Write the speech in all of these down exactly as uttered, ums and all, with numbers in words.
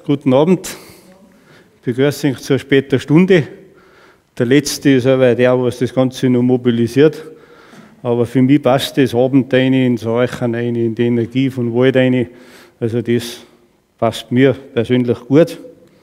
Guten Abend. Ich begrüße euch zur späten Stunde. Der letzte ist aber der, was das Ganze noch mobilisiert. Aber für mich passt das Abend rein, ins Räuchern rein, in die Energie von Wald rein. Also das passt mir persönlich gut.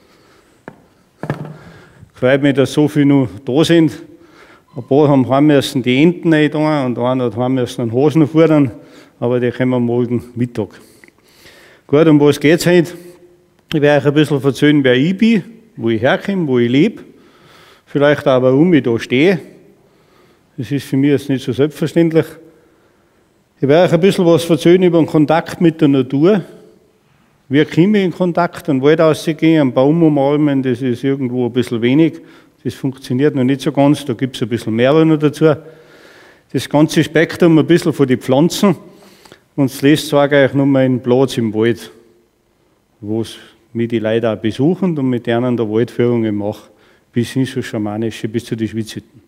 Freut mich, dass so viele noch da sind. Ein paar haben heim müssen die Enten rein tun und einer hat heim müssen einen Hasen fordern. Aber die kommen morgen Mittag. Gut, um was geht es heute? Ich werde euch ein bisschen erzählen, wer ich bin, wo ich herkomme, wo ich lebe. Vielleicht auch, warum ich da stehe. Das ist für mich jetzt nicht so selbstverständlich. Ich werde euch ein bisschen was erzählen über den Kontakt mit der Natur. Wie komme ich in Kontakt? An den Wald rausgehen, einen Baum umarmen, das ist irgendwo ein bisschen wenig. Das funktioniert noch nicht so ganz, da gibt es ein bisschen mehr noch dazu. Das ganze Spektrum ein bisschen von den Pflanzen. Und zuletzt sage ich euch noch mal einen Platz im Wald, wo mich die Leute auch besuchen und mit denen der Waldführungen mache, bis hin zu schamanische, bis zu den Schwitzhütten.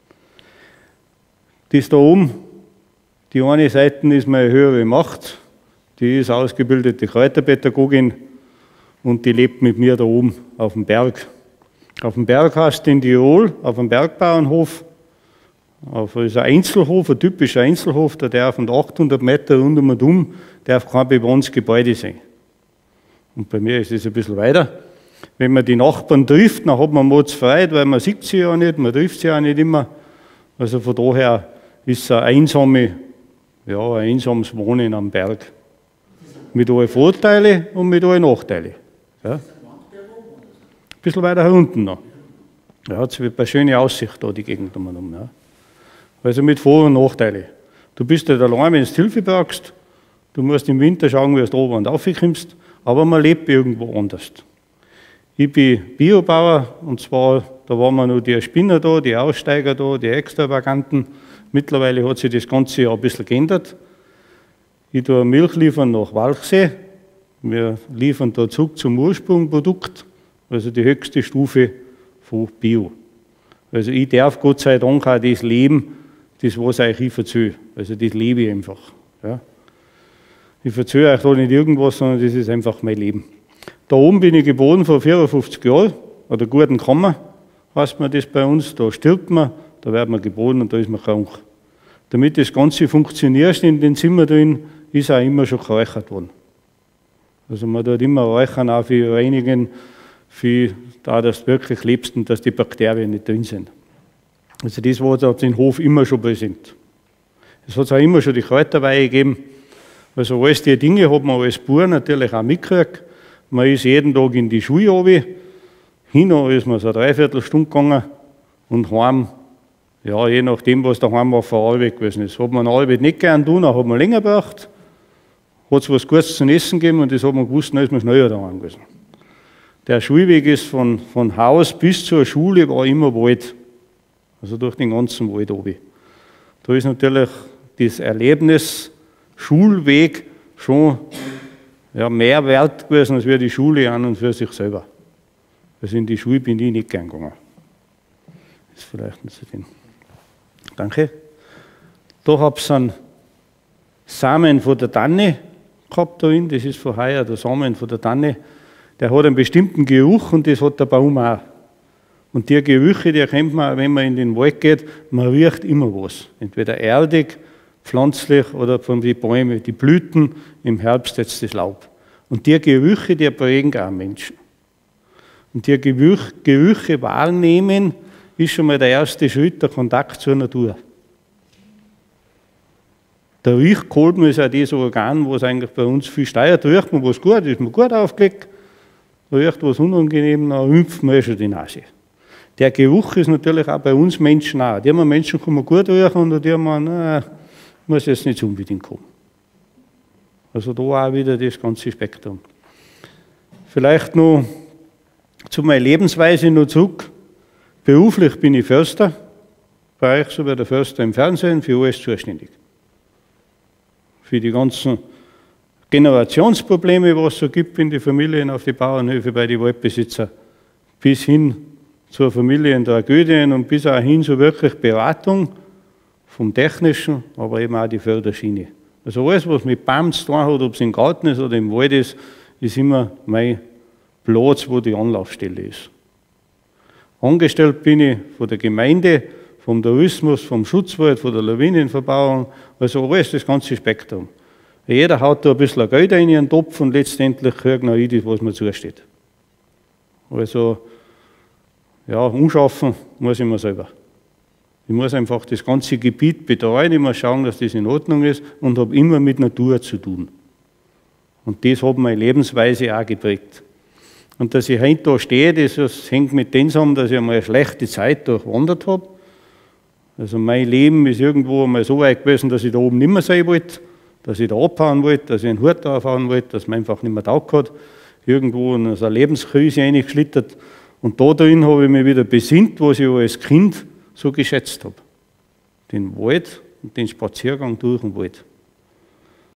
Das da oben, die eine Seite ist meine höhere Macht, die ist ausgebildete Kräuterpädagogin und die lebt mit mir da oben auf dem Berg. Auf dem Berg heißt in Tirol, auf dem Bergbauernhof, auf das ist ein Einzelhof, ein typischer Einzelhof, der darf von achthundert Meter rund um und um, darf kein bewohntes Gebäude sein. Und bei mir ist es ein bisschen weiter. Wenn man die Nachbarn trifft, dann hat man mordsfrei, weil man sieht sie ja nicht, man trifft sie ja nicht immer. Also von daher ist es ein, einsame, ja, ein einsames Wohnen am Berg. Mit allen Vorteilen und mit allen Nachteilen. Ja. Ein bisschen weiter herunten noch. Da hat es eine schöne Aussicht da, die Gegend um und um. Ja. Also mit Vor- und Nachteilen. Du bist nicht allein, wenn du Hilfe brauchst. Du musst im Winter schauen, wie du da oben und raufkommst. Aber man lebt irgendwo anders. Ich bin Biobauer und zwar, da waren wir noch die Spinner da, die Aussteiger da, die Extravaganten. Mittlerweile hat sich das Ganze ja ein bisschen geändert. Ich tue Milch liefern nach Walchsee. Wir liefern da zurück zum Ursprungsprodukt, also die höchste Stufe von Bio. Also ich darf Gott sei Dank auch das leben, das was ich euch erzähle. Also das lebe ich einfach. Ja. Ich erzähle euch da nicht irgendwas, sondern das ist einfach mein Leben. Da oben bin ich geboren vor vierundfünfzig Jahren, an der guten Kammer, heißt man das bei uns. Da stirbt man, da wird man geboren und da ist man krank. Damit das Ganze funktioniert in den Zimmer drin, ist auch immer schon geräuchert worden. Also man tut immer räuchern, auch für reinigen, für da, dass du wirklich lebst und dass die Bakterien nicht drin sind. Also das war auf den Hof immer schon präsent. Es hat auch immer schon die Kräuterweihe gegeben. Also alles die Dinge hat man als Bauer natürlich auch mitgekriegt. Man ist jeden Tag in die Schule runter. Hin ist man so eine Dreiviertelstunde gegangen und heim, ja, je nachdem, was daheim war, von Arbeit gewesen ist. Hat man Arbeit nicht gern tun, dann hat man länger gebraucht. Hat es was Gutes zum Essen gegeben und das hat man gewusst, dann ist man schneller daheim gewesen. Der Schulweg ist von, von Haus bis zur Schule war immer Wald. Also durch den ganzen Wald runter. Da ist natürlich das Erlebnis Schulweg schon ja, mehr wert gewesen als wir die Schule an und für sich selber. Also in die Schule bin ich nicht gern gegangen. Das ist vielleicht nicht so drin. Danke. Da habe ich einen Samen von der Tanne gehabt drin. Das ist von heuer der Samen von der Tanne. Der hat einen bestimmten Geruch und das hat der Baum auch. Und die Gerüche, die erkennt man, wenn man in den Wald geht, man riecht immer was. Entweder erdig, pflanzlich oder von den Bäumen, die Blüten, im Herbst jetzt das Laub. Und die Gerüche, die prägen auch Menschen. Und die Gerüche, Gerüche wahrnehmen, ist schon mal der erste Schritt, der Kontakt zur Natur. Der Riechkolben ist auch das Organ, was eigentlich bei uns viel steuert. Da riecht man was gut, ist man gut aufgelegt. Da riecht was unangenehm, dann rümpft man schon die Nase. Der Geruch ist natürlich auch bei uns Menschen auch. Die haben Menschen kann man gut riechen und die haben, na, muss jetzt nicht unbedingt kommen. Also da auch wieder das ganze Spektrum. Vielleicht noch zu meiner Lebensweise noch zurück. Beruflich bin ich Förster, bei euch so wie der Förster im Fernsehen, für alles zuständig. Für die ganzen Generationsprobleme, was es so gibt in den Familien, auf die Bauernhöfe, bei den Waldbesitzern, bis hin zur Familientragödien und bis auch hin zur wirklich Beratung vom Technischen, aber eben auch die Förderschiene. Also alles, was mit Baum zu tun hat, ob es im Garten ist oder im Wald ist, ist immer mein Platz, wo die Anlaufstelle ist. Angestellt bin ich von der Gemeinde, vom Tourismus, vom Schutzwald, von der Lawinenverbauung, also alles das ganze Spektrum. Jeder haut da ein bisschen Geld rein in den Topf und letztendlich kriegt noch ich das, was mir zusteht. Also, ja, umschaffen muss ich mir selber. Ich muss einfach das ganze Gebiet betreuen, ich muss schauen, dass das in Ordnung ist und habe immer mit Natur zu tun. Und das hat meine Lebensweise auch geprägt. Und dass ich heute da stehe, das, das hängt mit dem zusammen, dass ich einmal eine schlechte Zeit durchwandert habe. Also mein Leben ist irgendwo einmal so weit gewesen, dass ich da oben nicht mehr sein wollte, dass ich da abhauen wollte, dass ich einen Hut aufhauen wollte, dass man einfach nicht mehr taugt hat. Irgendwo in so eine Lebenskrise reingeschlittert. Und da drin habe ich mich wieder besinnt, was ich als Kind so geschätzt habe. Den Wald und den Spaziergang durch den Wald.